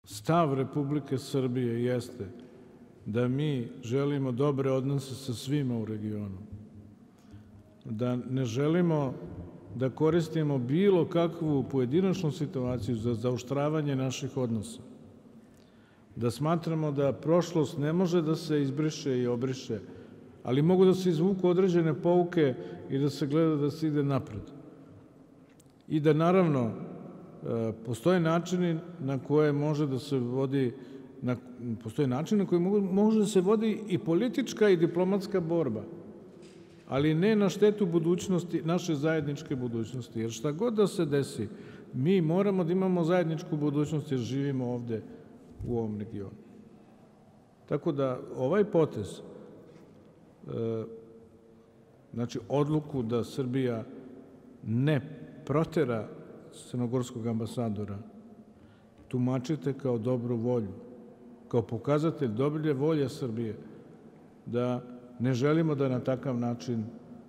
stav Republike Srbije jeste da mi želimo dobre odnose sa svima u regionu, da ne želimo da koristimo bilo kakvu pojedinačnu situaciju za zaoštravanje naših odnosa, da smatramo da prošlost ne može da se izbriše i obriše, ali mogu da se izvuku određene pouke i da se gleda da se ide napred. I da naravno postoje načini na koje može da se vodi, postoje načini na koje može da se vodi i politička i diplomatska borba, ali ne na štetu budućnosti, naše zajedničke budućnosti, jer šta god da se desi, mi moramo da imamo zajedničku budućnost jer živimo ovde u ovom regionu. Tako da ovaj potez, znači odluku da Srbija ne protera crnogorskog ambasadora, tumačite kao dobru volju, kao pokazatelj dobre volje Srbije, da ne želimo da na takav način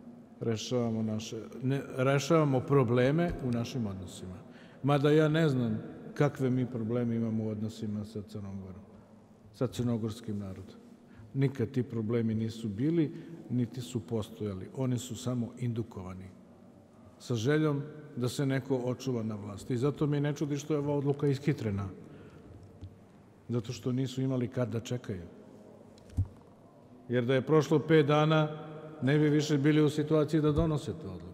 rešavamo probleme u našim odnosima. Mada ja ne znam kakve mi probleme imamo u odnosima sa Crnom Gorom, sa crnogorskim narodom. Nikad ti problemi nisu bili, niti su postojali. Oni su samo indukovani sa željom da se neko očuva na vlasti. I zato mi ne čudi što je ova odluka ishitrena. Zato što nisu imali kad da čekaju. Jer da je prošlo 5 dana, ne bi više bili u situaciji da donose tu odluku.